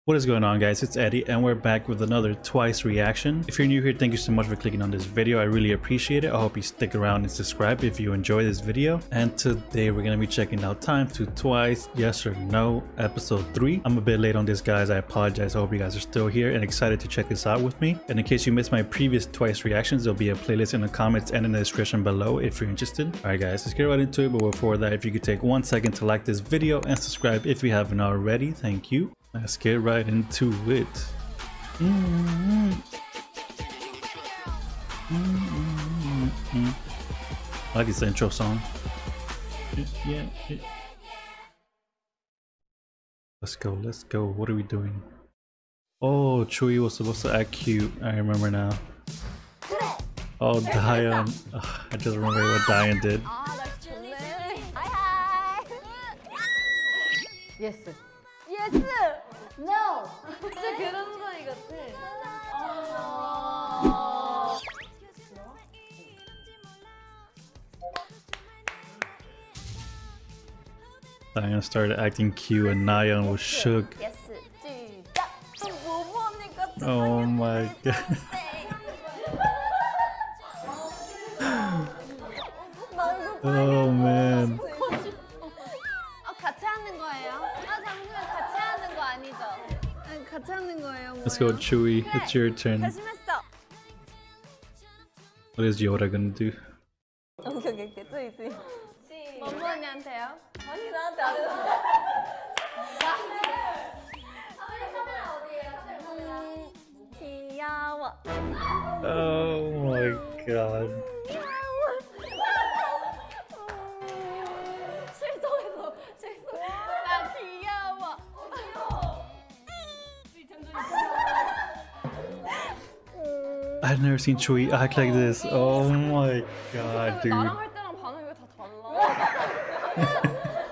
What is going on, guys? It's Eddie and we're back with another Twice reaction. If you're new here, thank you so much for clicking on this video. I really appreciate it. I hope you stick around and subscribe if you enjoy this video. And today we're going to be checking out Time to Twice Yes or No episode 3. I'm a bit late on this, guys. I apologize. I hope you guys are still here and excited to check this out with me. And in case you missed my previous Twice reactions, there'll be a playlist in the comments and in the description below if you're interested. Alright guys, let's get right into it. But before that, if you could take 1 second to like this video and subscribe if you haven't already, thank you. Let's get right into it. I like this intro song. Yeah. Let's go. What are we doing? Oh, Chewie was supposed to act cute. I remember now. Oh, Diane. I just remember what Diane did. Yes. No. 진짜 계란후라이 같아. Diane started acting cute and Nayeon was shook. Yes. Oh my god. Oh man. 같이 하는 거예요? 잠시만 같이 하는 거 아니죠? 같이 하는 거예요. Let's go, Chewie. It's your turn. 결심했어. What is Yoda gonna do? 오케이. 멍멍 언니한테요? 아니 나한테 안 해도 귀여워. Oh my god. 실성. 나 귀여워. I've never seen Chewie act like this. Oh my god, dude. 나랑 할 때랑 반응이 왜 다 달라?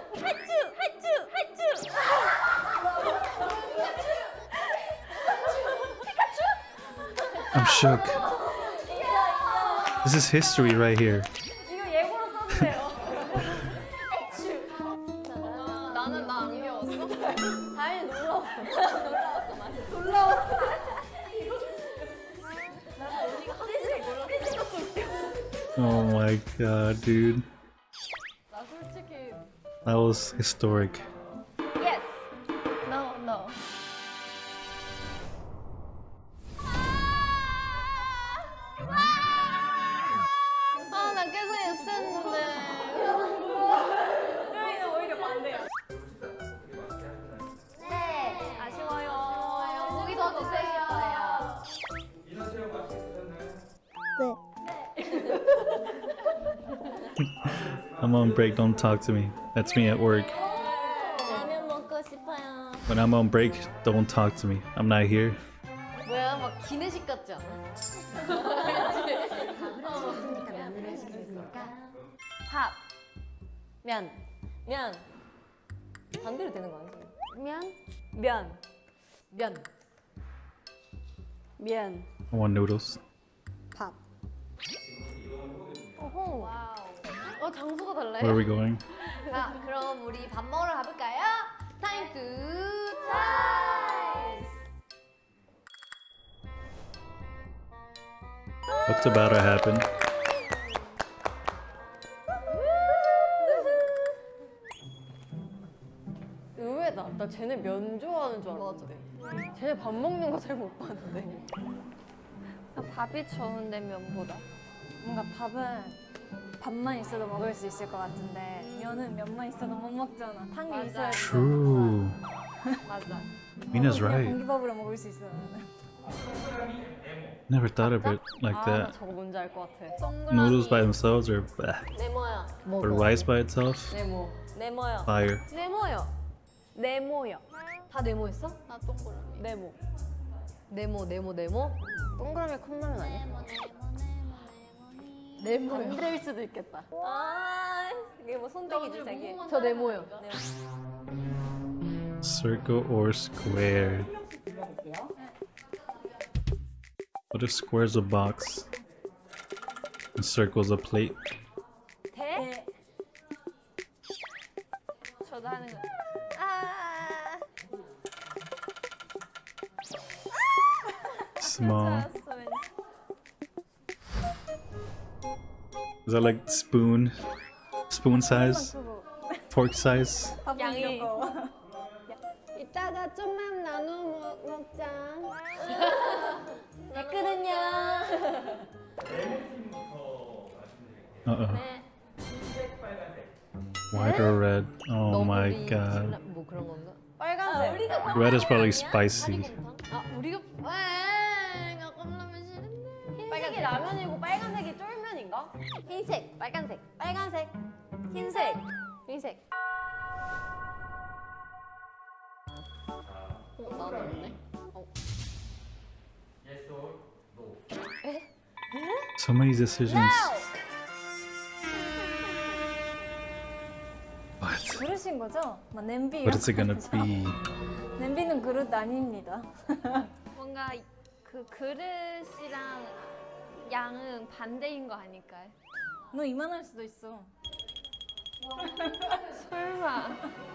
I'm shook. This is history right here. 이거 예고로 써주세요. 나는 나 안 귀여웠어? 다행히 놀라웠어. 놀라웠어. Oh my god, dude. 나 솔직히 That was historic. yes. No. 나 계속 했었는데. 저희는 오히려 반대야. 네, 아쉬워요. 고기 더 주세요. I'm on break, don't talk to me. That's me at work. 라면 먹고 싶어요. When I'm on break, don't talk to me. I'm not here. 뭐야, 막 기내식 같지 않아? 밥, 면. 반대로 되는 거 아니지? 면. I want noodles. 밥. 어허. 장소가 달라요? Where are we going? 자, 그럼 우리 밥 먹으러 가볼까요? Time to Twice! What's about to happen? 의외다. 나 쟤네 면 좋아하는 줄 알았는데. 쟤네 밥 먹는 거 잘 못 봤는데. 밥이 좋은데 면보다 뭔가 밥은 밥만 있어도 먹을 수 있을 것 같은데 면은 면만 있어도 못 먹잖아. 탕이 있어야 돼. True. 맞아. Mina's right. 공기밥으로 먹을 수 있어. Never thought of it like 나 that. 저거 뭔지 알 것 같아. Noodles by themselves or 네모야. or rice by itself? 네모야. Fire. 네모요. 다 네모했어? 나 동그라미. 네모. 동그라미 컵라면 아니야? 네모요. 반대일 수도 있겠다. 이게 뭐 손등이지 자기. 저 네모요. Circle or square? What if square's a box and circle's a plate? 대. 저도 하는 거. 아. small. Is that like spoon size? Fork size? 양이. 이따가 좀만 나눠 먹자. 됐거든요. White or red? Oh my god. 뭐 그런 건가? 빨간색. Red is probably spicy. 아 우리가 나 컵라면 싫은데. 빨간색이 라면이고 빨간색이 쫄면인가? 흰색, 빨간색, 빨간색, 흰색. 흰색. 나도 없네. So many decisions. What? 그릇인 거죠? 막 냄비요. What is it gonna be? 냄비는 그릇 아닙니다. 뭔가 그 그릇이랑 양은 반대인 거 아닐까요? 너 이만할 수도 있어. 설마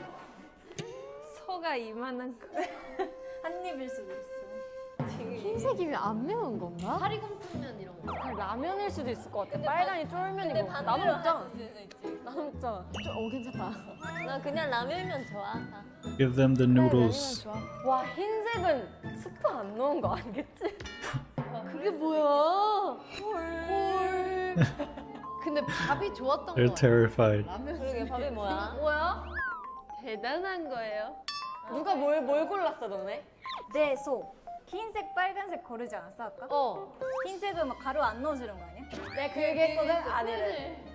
소가 이만한 거? 한 입일 수도 있어. 흰색이면 안 매운 건가? 사리곰탕면 이런 거. 그냥 라면일 수도 있을 것 같아. 빨간이 쫄면이고. 나도 먹자. 나도 먹자. 괜찮다. 나 그냥 라면면 좋아. Give them the noodles. 와 흰색은 스프 안 넣은 거 아니겠지? 그게 뭐야? 헐. 근데 밥이 좋았던 They're 거 같아. terrified. 그러게 밥이 뭐야? 뭐야? 대단한 거예요. 누가 뭘 골랐어 너네? 네, 소. 흰색, 빨간색 고르지 않았어 아까? 흰색은 막 가루 안 넣어주는 거 아니야? 내가 그 얘기했거든? 아니래.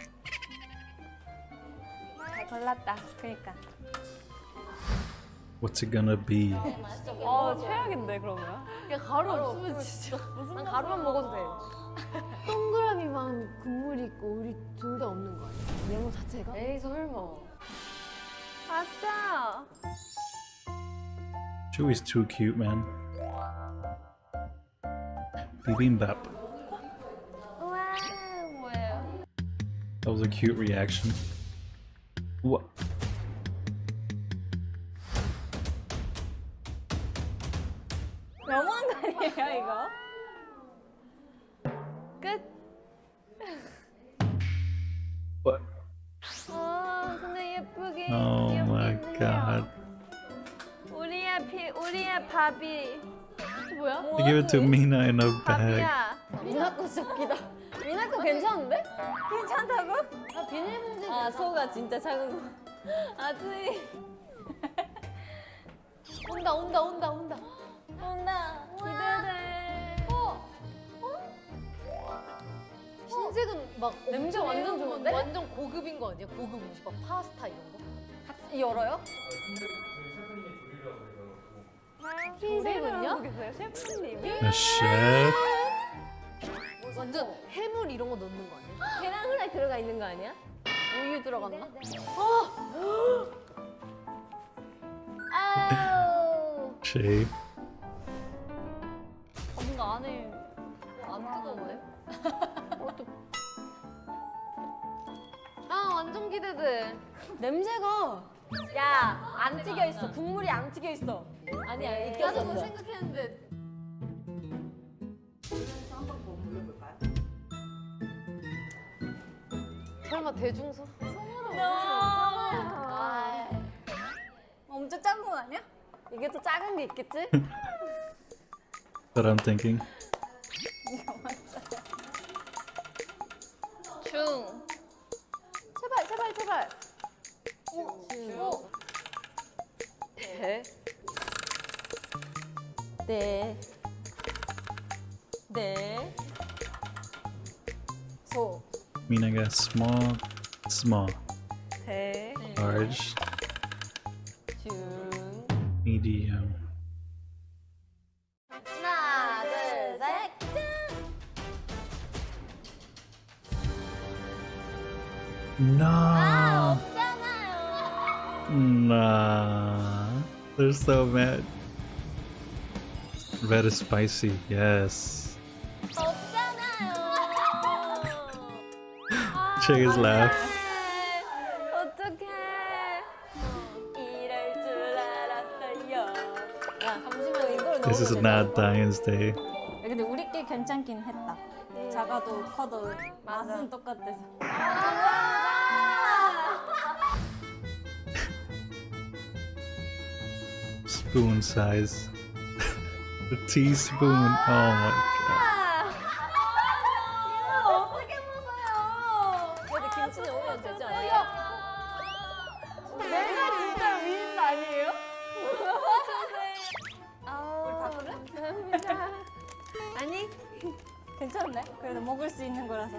잘 골랐다. 그니까. What's it gonna be? 최악인데 그러면? 야 가루 없으면 진짜. 난 가루만 먹어도 돼. 동그라미만 국물 있고 우리 둘 다 없는 거 아니야? 메모 자체가? 에이 설마. 아싸. Chewie's too cute, man. Bibimbap. 우와 뭐예요? That was a cute reaction. What? 너무한 거 아니에요 이거? 끝. What? 근데 예쁘게. Oh my god. 우리의 밥이. 뭐야? They give it to Mina in a bag. 밥이야. 미나 거 진짜 웃기다. 미나 거 괜찮은데? 괜찮다고? 아 비닐봉지. 아 소가 진짜 작은 거. 아주이. 온다. 온다. 기대돼. 흰색은 막 냄새 완전 좋은데? 완전 고급인 거 아니야? 고급 음식 막 파스타 이런 거? 같이 열어요? 흰색은요? 모르겠어요. 셰프님이. The chef? 완전 해물 이런 거 넣는 거 아니야? 계란 후라이 들어가 있는 거 아니야? 우유 들어갔나? 아우. Shape. 뭔가 안에 안 뜨거운데? 완전 기대돼. 냄새가 야 안 튀겨 있어. 국물이 안 튀겨 있어. 아니야 나도 익혀졌어. 그거 생각했는데. 설마 대중소? 엄청 작은 거 아니야? 이게 또 작은 게 있겠지? That I'm thinking. 중. 제발. 네. 소. Mina got small, 대. large, 중. medium. 하나, 둘, 셋. No. 없잖아요. Nah. They're so mad. Red is spicy, yes. 없잖아요. Chicken's laugh. 어떡해. 이럴 줄 알았어요. 야, 잠시만 이걸 This is 넣어도 not 되나? Diane's Day. 근데 우리끼리 괜찮긴 했다. 작아도 커도 맛은 똑같아서. Spoon size. A teaspoon. Oh my 어떻게 먹어요? 근데 김치는 오면 되지 않아요? 내가 진짜 미인 아니에요? 우리 바꾸래? 아니 괜찮네. 그래도 먹을 수 있는 거라서.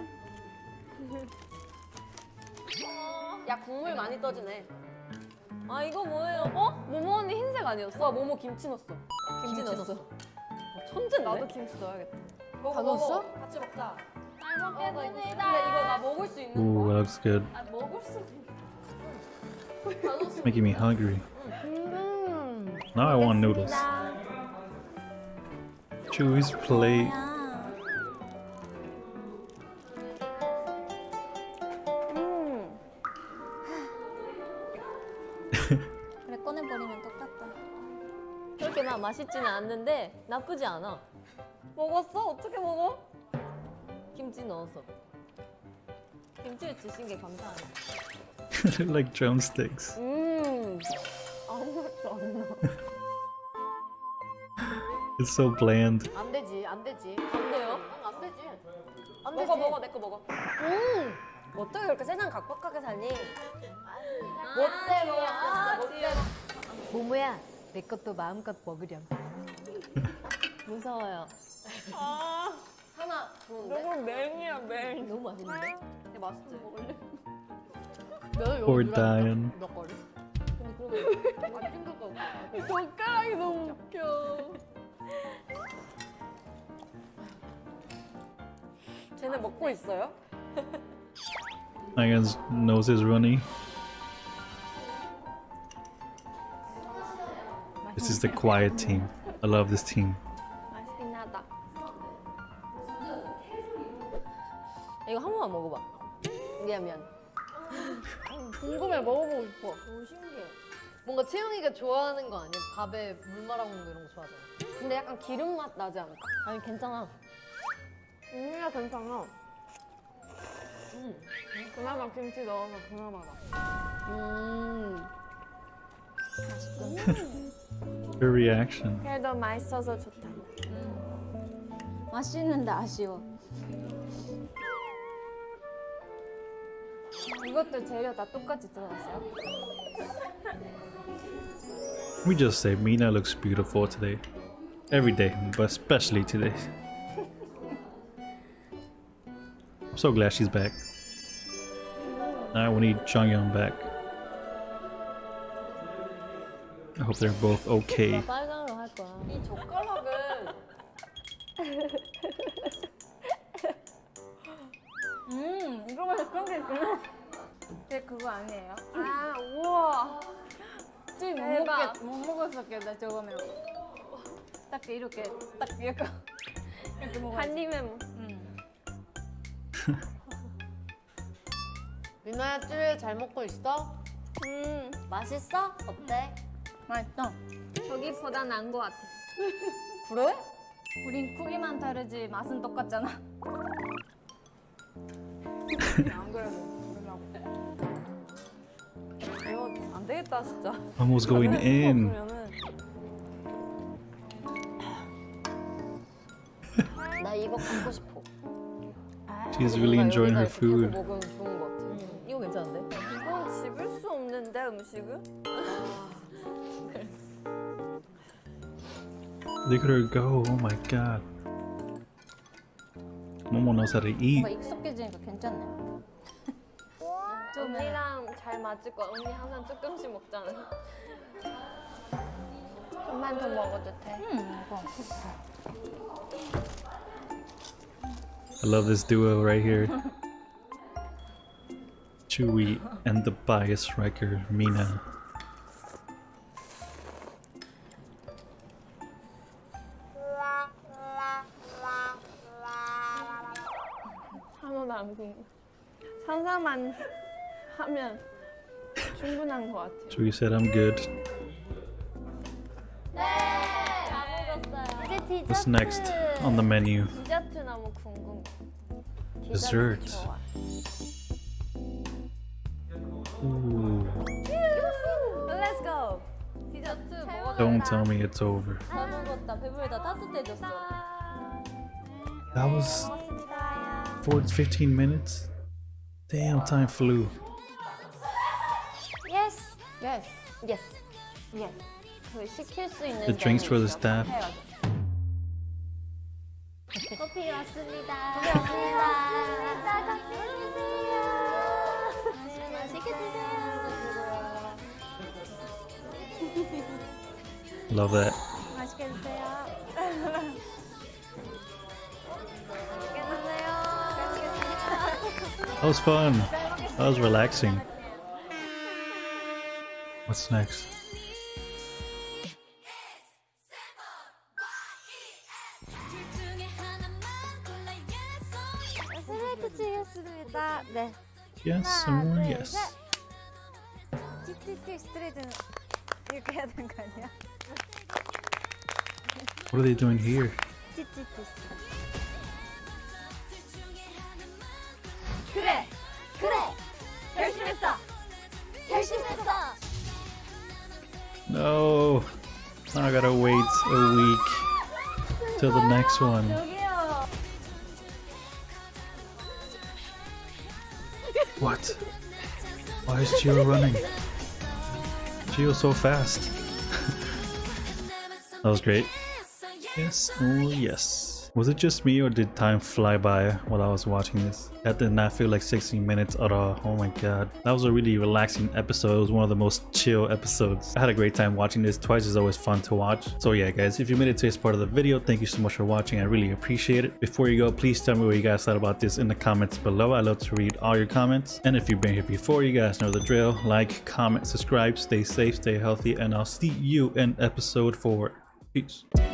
야 국물 많이 떠지네. 아 이거 뭐예요? 어? 모모 언니 흰색 아니었어? 와 모모 김치 넣었어. 김치 넣었어. 천재인데? 나도 김치 넣어야겠다. 다 넣었어? 같이 먹자. 잘 먹겠습니다. 근데 이거 나 먹을 수 있는 Ooh, 거야? that looks good. 아 먹을 수 It's making me hungry. Now I want noodles. Chewy's plate. 그래 꺼내버리면 똑같다. 그렇게 막 맛있지는 않는데 나쁘지 않아. 먹었어? 어떻게 먹어? 김치 넣어서. 김치를 주신 게 감사하네. They're like drumsticks. 아무것도 안 넣어. It's so bland. 안 되지, 안 되지. 안 돼요? 안 되지. 안 먹어 먹어 내 거 먹어. 어떻게 그렇게 세상 각박하게 살니? 못돼 먹었어. 못돼. 모모야, 내 것도 마음껏 먹으렴. 무서워요. 하나 좋은데? 너무 맹이야 맹. 너무 맛있는데? 이거 맛있지? 먹을래? Poor Diane. 몇 거리? 근데 그러면 안 찐 거가 없어. 젓가락이 너무 웃겨. 쟤네 먹고 있어요? Diane's nose is runny. This is the quiet team. I love this team. 맛있긴 하다. 이거 한 번만 먹어봐. 미안. 궁금해, 먹어보고 싶어. 너무 신기해. 뭔가 채영이가 좋아하는 거 아니야? 밥에 물 말아 먹는 거 이런 거 좋아하잖아. 근데 약간 기름 맛 나지 않을까? 아니 괜찮아. 괜찮아. 그나마 김치 넣어서 그나마 나. Her reaction. 그래도 맛있어서 좋다. 맛있는데 아쉬워. 이것도 재료 다 똑같이 들어갔어요? We just say Mina looks beautiful today. Every day, but especially today. I'm so glad she's back. Now we need Jonghyun back. I hope they're both okay. 빨강으로 할 거야. 이 젓가락은 이거만 그런 게 있구나. 근데 그거 아니에요? 아 우와. 대박. 못 먹었었겠다 저거면. 딱 이렇게 딱 이렇게 먹어. 한 입에 미나야, 찌를 잘 먹고 있어? 맛있어? 어때? 맛있어. 저기보다 나은 것 같아. 그래? 우린 크기만 다르지 맛은 똑같잖아. 안 그래도 이거 안 되겠다 진짜. Almost going in. 나 이거 갖고 싶어. She's really enjoying her 여기다 이렇게 food. 대고 먹으면 좋은 것 같아. 이거 괜찮은데? 이건 집을 수 없는데 음식을? Look at her go. Oh my god. Momo knows how to eat. 뭔가 익숙해지니까 괜찮네. 언니랑 잘 맞을 거야. 언니 항상 조금씩 먹잖아. 좀만 더 먹어도 돼. 이거. I love this duo right here. Chewy and the bias wrecker, Mina. 하나도 안 궁금해. 상상만 하면 충분한 것 같아. Chewy said I'm good. 다 먹었어요. 이제 What's next on the menu? 디저트 너무 궁금. Dessert. 좋아. Ooh, Let's go. 디저트 먹어줘. don't tell me it's over. 잘 먹었다. 배부르다. 따뜻해졌어. That was 15 minutes? Damn, time flew. Yes. Yes. Yes. 예. 그 시킬 수 있는 The drinks for the 메뉴 staff. 커피 왔습니다. 커피 왔습니다. 커피 드세요. 맛있게 드세요. Love that. 맛있게 드세요. 맛있게 드세요. That was fun. That was relaxing. What's next? 스트레이트 치겠습니다. 네. Yes 하나, or 둘, yes? 셋. 틱틱틱 스트레이트는 이렇게 해야 되는 거 아니야? What are they doing here? 틱틱틱. 그래, 그래. 열심히 했어. 열심히 했어. No. I gotta wait a week till the next one. 여기요. What? Why is Gio running? Gio's so fast. That was great. Yes or yes? Was it just me or did time fly by while I was watching this? That did not feel like 16 minutes at all. Oh my god. That was a really relaxing episode. It was one of the most chill episodes. I had a great time watching this. Twice is always fun to watch. So yeah guys, if you made it to this part of the video, thank you so much for watching. I really appreciate it. Before you go, please tell me what you guys thought about this in the comments below. I love to read all your comments. And if you've been here before, you guys know the drill. Like, comment, subscribe, stay safe, stay healthy, and I'll see you in episode 4. Peace.